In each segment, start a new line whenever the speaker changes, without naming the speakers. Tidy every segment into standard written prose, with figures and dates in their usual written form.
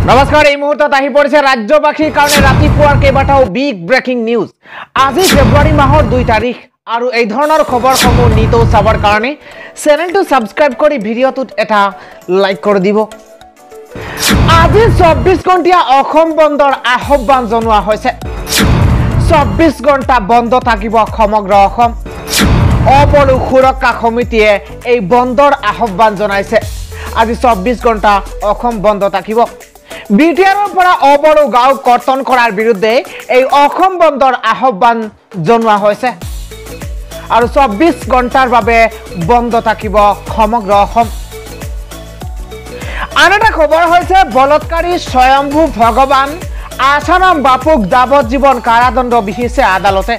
নমস্কাৰ এই মুহূৰ্তত আহি পৰিছে ৰাজ্যবাসীৰ কাৰণে ৰাতিপুৱাৰ কেইবাটাও বিগ ব্ৰেকিং নিউজ আজি ফেব্ৰুৱাৰী মাহৰ 2 তাৰিখ আৰু এই ধৰণৰ খবৰসমূহ নিতৌ চাবৰ কাৰণে চেনেলটো সাবস্ক্ৰাইব কৰি ভিডিঅ'টোত এটা লাইক কৰি দিব আজি 24 ঘণ্টা অসম বন্ধৰ আহ্বান জনোৱা হৈছে 24 ঘণ্টা বন্ধ থাকিব সমগ্ৰ অসম অপলু সুৰক্ষা সমিতিয়ে এই বন্ধৰ আহ্বান জনাইছে আজি 24 ঘণ্টা অসম বন্ধ থাকিব বিটিআৰৰ পৰা অপলু গাঁও কৰ্তন কৰাৰ বিৰুদ্ধে এই অসম বন্ধৰ আহ্বান জনোৱা হৈছে আৰু 24 ঘণ্টাৰ বাবে বন্ধ থাকিব সমগ্ৰ অসম আনটা খবৰ হৈছে বলৎকাৰী স্বয়ম্ভু ভগৱান আসাম বাপুক যাৱজ্জীৱন কাৰাদণ্ড বিহিছে আদালতে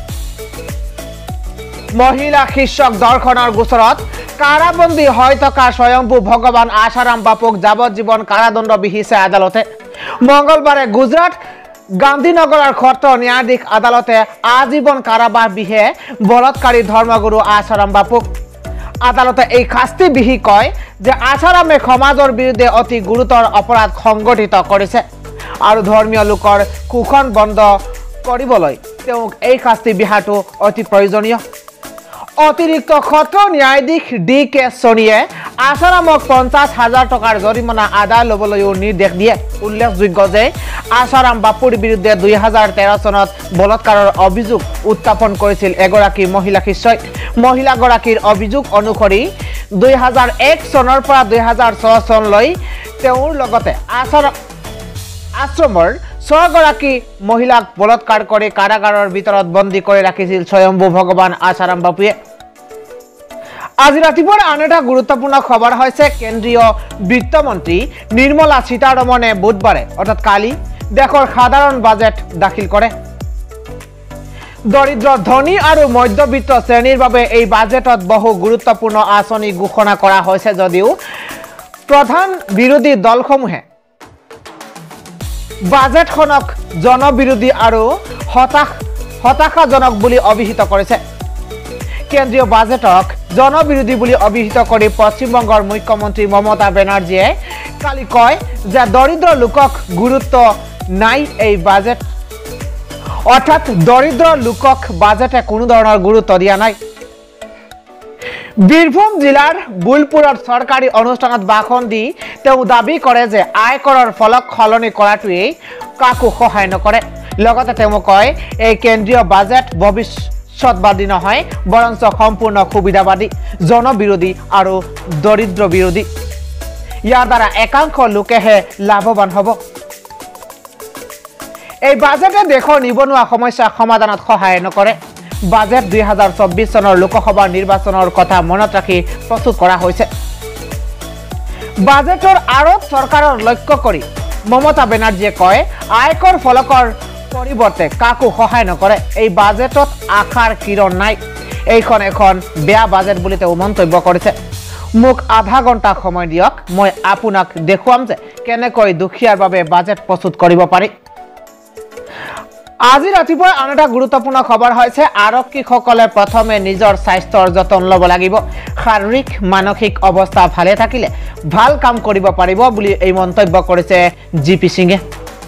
মহিলা শীৰ্ষক দৰ্শনৰ গোচৰত কাৰাবন্দী হৈ থকা স্বয়ম্ভু ভগৱান আসাম বাপুক যাৱজ্জীৱন কাৰাদণ্ড বিহিছে আদালতে মঙ্গলবাৰে গুজৰাট গান্ধীনগৰৰ খত্ৰ ন্যায়াধীশ আদালতে আজীৱন কাৰাবাস বিহে বলৎকাৰী ধৰ্মগুৰু আসাম বাপুক আদালতে এই শাস্তি বিহি কয় যে আসামে সমাজৰ বিৰুদ্ধে অতি গুৰুতৰ অপৰাধ সংগঠিত কৰিছে আৰু ধৰ্মীয় লোকৰ কুখন বন্ধ কৰিবলৈ তেওঁক এই শাস্তি বিহাটো অতি প্ৰয়োজনীয় অতিৰিক্ত খত্ৰ ন্যায়াধীশ ডি কে সোনিয়ে আসামক 50,000 টকাৰ জৰিমনা আদায় ল'বলৈও নিৰ্দেশ দিয়ে উল্লেখযোগ্য যে আসাম বাপুৰ বিৰুদ্ধে 2013 চনত বলৎকাৰৰ অভিযোগ উত্থাপন কৰিছিল এগৰাকী মহিলা শিষ্যই মহিলাগৰাকীৰ অভিযোগ অনুসৰি 2001 চনৰ পৰা 2006 চনলৈ তেওঁৰ লগতে আশ্ৰমৰ 6 গৰাকী মহিলাক বলৎকাৰ কৰি কাৰাগাৰৰ ভিতৰত বন্দী কৰি ৰাখিছিল স্বয়ম্ভু ভগৱান আসাম বাপুৱে আজি ৰাতিপুৱাৰ আন এটা গুৰুত্বপূৰ্ণ খবৰ হৈছে কেন্দ্ৰীয় বিত্তমন্ত্ৰী নিৰ্মলা সীতাৰমণে বুধবাৰে অৰ্থাৎ কালি দেশৰ সাধাৰণ বাজেট দাখিল কৰে দৰিদ্ৰ ধনী আৰু মধ্যবিত্ত শ্ৰেণীৰ বাবে এই বাজেটত বহু গুৰুত্বপূৰ্ণ আঁচনি ঘোষণা কৰা হৈছে যদিও প্ৰধান বিৰোধী দলসমূহে বাজেটখনক জনবিৰোধী আৰু হতাশাজনক বুলি অভিহিত কৰিছে কেন্দ্ৰীয় বাজেটক জনবিৰোধী বুলি অভিহিত কৰি পশ্চিমবংগৰ মুখ্যমন্ত্ৰী মমতা বেনাৰ্জীয়ে কালি কয় যে দৰিদ্ৰ লোকক গুৰুত্ব নাই এই বাজেট অৰ্থাৎ দৰিদ্ৰ লোকক বাজেটে কোনো ধৰণৰ গুৰুত্ব দিয়া নাই বীৰভূম জিলাৰ বুলপুৰত চৰকাৰী অনুষ্ঠানত ভাষণ দি তেওঁ দাবী কৰে যে আয়কৰৰ ফলক সলনি কৰাটোৱে কাকো সহায় নকৰে লগতে তেওঁ কয় এই কেন্দ্ৰীয় বাজেট ভৱিষ্যতবাদী নহয় বৰঞ্চ সম্পূৰ্ণ সুবিধাবাদী জনবিৰোধী আৰু দৰিদ্ৰ বিৰোধী ইয়াৰ দ্বাৰা একাংশ লোকেহে লাভৱান হ'ব এই বাজেটে দেশৰ নিবনুৱা সমস্যা সমাধানত সহায় নকৰে বাজেট 2024 চনৰ লোকসভা নিৰ্বাচনৰ কথা মনত ৰাখি প্ৰস্তুত কৰা হৈছে বাজেটৰ আৰত চৰকাৰৰ লক্ষ্য কৰি মমতা বেনাৰ্জীয়ে কয় আয়কৰ ফলকৰ পৰিৱৰ্তে কাকো সহায় নকৰে এই বাজেটত আশাৰ কিৰণ নাই এইখন এখন বেয়া বাজেট বুলি তেওঁ মন্তব্য কৰিছে মোক আধা ঘণ্টা সময় দিয়ক মই আপোনাক দেখুৱাম যে কেনেকৈ দুখীয়াৰ বাবে বাজেট প্ৰস্তুত কৰিব পাৰি আজি ৰাতিপুৱা আন এটা গুৰুত্বপূৰ্ণ খবৰ হৈছে আৰক্ষীসকলে প্ৰথমে নিজৰ স্বাস্থ্যৰ যতন ল'ব লাগিব শাৰীৰিক মানসিক অৱস্থা ভালে থাকিলে ভাল কাম কৰিব পাৰিব বুলি এই মন্তব্য কৰিছে জিপি সিঙে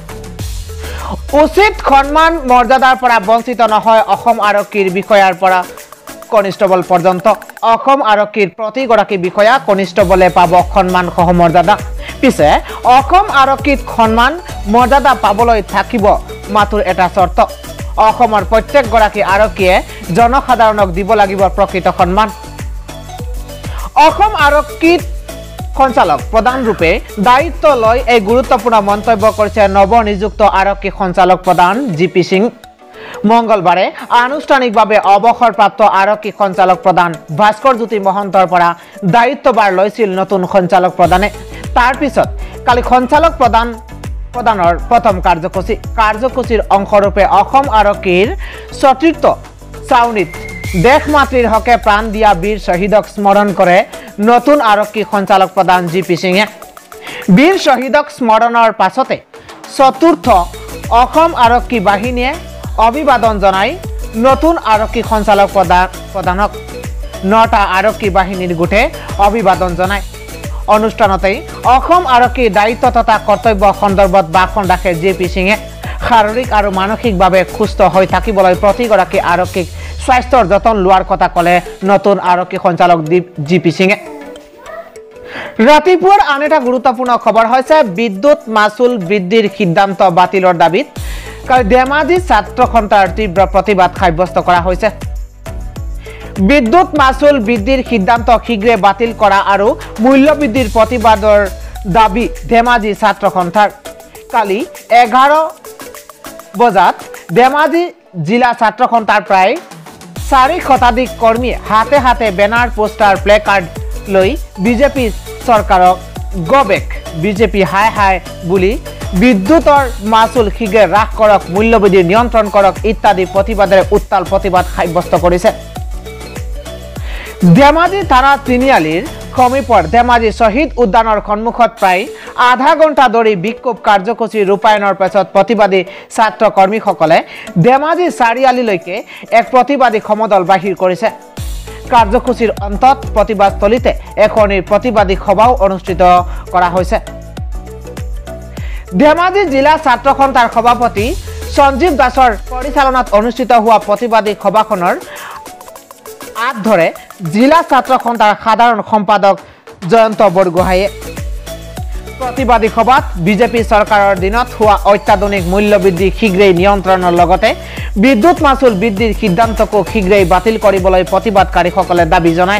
উচিত সন্মান মৰ্যাদাৰ পৰা বঞ্চিত নহয় অসম আৰক্ষীৰ বিষয়াৰ পৰা কনিষ্টেবল পৰ্যন্ত অসম আৰক্ষীৰ প্ৰতিগৰাকী বিষয়া কনিষ্টেবলে পাব সন্মান সহ মৰ্যাদা পিছে অসম আৰক্ষীত সন্মান মৰ্যাদা পাবলৈ থাকিব মাত্ৰ এটা চৰ্ত অসমৰ প্ৰত্যেকগৰাকী আৰক্ষীয়ে জনসাধাৰণক দিব লাগিব প্ৰকৃত সন্মান অসম আৰক্ষীত সঞ্চালক প্ৰধান ৰূপে দায়িত্ব লৈ এই গুৰুত্বপূৰ্ণ মন্তব্য কৰিছে নৱনিযুক্ত আৰক্ষী সঞ্চালক প্ৰধান জিপি সিং মঙ্গলবাৰে আনুষ্ঠানিকভাৱে অৱসৰপ্ৰাপ্ত আৰক্ষী সঞ্চালক প্ৰধান ভাস্কৰ জ্যোতি মহন্তৰ পৰা দায়িত্বভাৰ লৈছিল নতুন সঞ্চালক প্ৰধানে তাৰ পিছত কালি সঞ্চালক প্ৰধানৰ প্ৰথম কাৰ্যসূচীৰ অংশৰূপে অসম আৰক্ষীৰ চতুৰ্থ চাউনিত দেশ মাতৃৰ হকে প্ৰাণ দিয়া বীৰ শ্বহীদক স্মৰণ কৰে নতুন আৰক্ষী সঞ্চালক প্ৰধান জিপি সিঙে বীৰ শ্বহীদক স্মৰণৰ পাছতে চতুৰ্থ অসম আৰক্ষী বাহিনীয়ে অভিবাদন জনাই নতুন আৰক্ষী সঞ্চালক প্ৰধানক 9টা আৰক্ষী বাহিনীৰ গোটে অভিবাদন জনায় অনুষ্ঠানতেই অসম আৰক্ষীৰ দায়িত্ব তথা কৰ্তব্য সন্দৰ্ভত ভাষণ ৰাখে জে.পি. সিঙে শাৰীৰিক আৰু মানসিকভাৱে সুস্থ হৈ থাকিবলৈ প্ৰতিগৰাকী আৰক্ষীক স্বাস্থ্যৰ যতন লোৱাৰ কথা ক'লে নতুন আৰক্ষী সঞ্চালক জি.পি. সিঙে ৰাতিপুৱাৰ আন এটা গুৰুত্বপূৰ্ণ খবৰ হৈছে বিদ্যুৎ মাচুল বৃদ্ধিৰ সিদ্ধান্ত বাতিলৰ দাবীত ধেমাজি ছাত্ৰ সন্থাৰ তীব্ৰ প্ৰতিবাদ সাব্যস্ত কৰা হৈছে বিদ্যুৎ মাচুল বৃদ্ধিৰ সিদ্ধান্ত শীঘ্ৰে বাতিল কৰা আৰু মূল্য বৃদ্ধিৰ প্ৰতিবাদৰ দাবী ধেমাজি ছাত্ৰ সন্থাৰ কালি 11 বজাত ধেমাজি জিলা ছাত্ৰ সন্থাৰ প্ৰায় 4 শতাধিক কৰ্মী হাতে হাতে বেনাৰ পোষ্টাৰ প্লে কাৰ্ড লৈ বিজেপি চৰকাৰক গবেক বিজেপি হাই হাই বুলি বিদ্যুতৰ মাচুল শীঘ্ৰে হ্ৰাস কৰক মূল্যবৃদ্ধি নিয়ন্ত্ৰণ কৰক ইত্যাদি প্ৰতিবাদেৰে উত্তাল প্ৰতিবাদ সাব্যস্ত কৰিছে ধেমাজি থানা তিনিআলিৰ সমীপৰ ধেমাজি শ্বহীদ উদ্যানৰ সন্মুখত প্ৰায় আধা ঘণ্টা ধৰি বিক্ষোভ কাৰ্যসূচী ৰূপায়ণৰ পিছত প্ৰতিবাদী ছাত্ৰ কৰ্মীসকলে ধেমাজি চাৰিআলিলৈকে এক প্ৰতিবাদী সমদল বাহিৰ কৰিছে কাৰ্যসূচীৰ অন্তত প্ৰতিবাদস্থলীতে এখনি প্ৰতিবাদী সভাও অনুষ্ঠিত কৰা হৈছে ধেমাজি জিলা ছাত্ৰ সন্থাৰ সভাপতি সঞ্জীৱ দাসৰ পৰিচালনাত অনুষ্ঠিত হোৱা প্ৰতিবাদী সভাখনৰ আগ ধৰে জিলা ছাত্ৰ সন্থাৰ সাধাৰণ সম্পাদক জয়ন্ত বৰগোহাঁয়ে প্ৰতিবাদী সভাত বিজেপি চৰকাৰৰ দিনত হোৱা অত্যাধুনিক মূল্যবৃদ্ধি শীঘ্ৰেই নিয়ন্ত্ৰণৰ লগতে বিদ্যুৎ মাচুল বৃদ্ধিৰ সিদ্ধান্তকো শীঘ্ৰেই বাতিল কৰিবলৈ প্ৰতিবাদকাৰীসকলে দাবী জনায়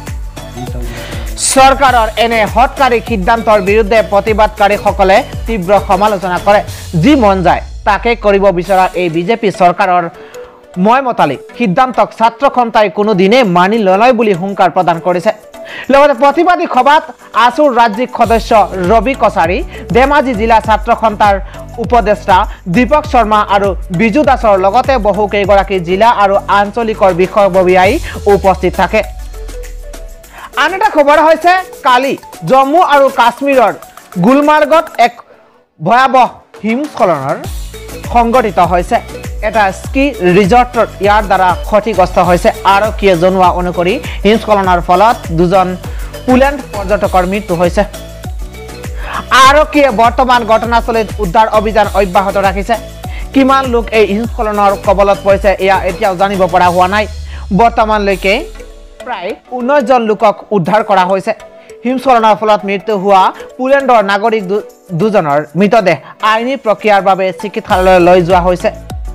চৰকাৰৰ এনে হঠকাৰী সিদ্ধান্তৰ বিৰুদ্ধে প্ৰতিবাদকাৰীসকলে তীব্ৰ সমালোচনা কৰে যি মন যায় তাকে কৰিব বিচৰা এই বিজেপি চৰকাৰৰ ময়মতালিক সিদ্ধান্তক ছাত্ৰ সন্থাই কোনো দিনে মানি নলয় বুলি হুংকাৰ প্ৰদান কৰিছে লগতে প্ৰতিবাদী সভাত আসুৰ ৰাজ্যিক সদস্য ৰবি কছাৰী ধেমাজি জিলা ছাত্ৰ সন্থাৰ উপদেষ্টা দীপক শৰ্মা আৰু বিজু দাসৰ লগতে বহু কেইগৰাকী জিলা আৰু আঞ্চলিকৰ বিষয়ববীয়াই উপস্থিত থাকে আন এটা খবৰ হৈছে কালি জম্মু আৰু কাশ্মীৰৰ গুলমাৰ্গত এক ভয়াবহ হিমস্খলনৰ সংঘটিত হৈছে এটা স্কি ৰিজৰ্টৰ ইয়াৰ দ্বাৰা ক্ষতিগ্ৰস্ত হৈছে আৰক্ষীয়ে জনোৱা অনুসৰি হিমস্খলনৰ ফলত দুজন পোলেণ্ড পৰ্যটকৰ মৃত্যু হৈছে আৰক্ষীয়ে বৰ্তমান ঘটনাস্থলীত উদ্ধাৰ অভিযান অব্যাহত ৰাখিছে কিমান লোক এই হিমস্খলনৰ কবলত পৰিছে এয়া এতিয়াও জানিব পৰা হোৱা নাই বৰ্তমানলৈকে প্ৰায় 19 জন লোকক উদ্ধাৰ কৰা হৈছে হিমস্খলনৰ ফলত মৃত্যু হোৱা পোলেণ্ডৰ নাগৰিক দুজনৰ মৃতদেহ আইনী প্ৰক্ৰিয়াৰ বাবে চিকিৎসালয়লৈ লৈ যোৱা হৈছে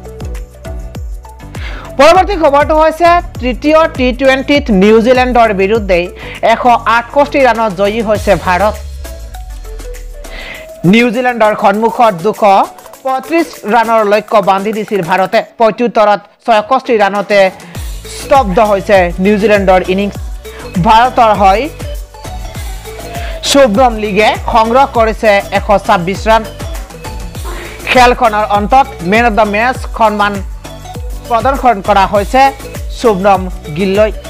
পৰৱৰ্তী খবৰটো হৈছে তৃতীয় টি20ত নিউজিলেণ্ডৰ বিৰুদ্ধে 168 ৰানত জয়ী হৈছে ভাৰত নিউজিলেণ্ডৰ সন্মুখত 235 ৰানৰ লক্ষ্য বান্ধি দিছিল ভাৰতে প্ৰত্যুত্তৰত 66 ৰানতে স্তব্ধ হৈছে নিউজিলেণ্ডৰ ইনিংছ ভাৰতৰ হৈ শুভম লিগে সংগ্ৰহ কৰিছে 126 ৰান খেলখনৰ অন্তত মেন অফ দ্য মেচ সন্মান প্ৰদৰ্শন কৰা হৈছে শুভম গিল্লৈ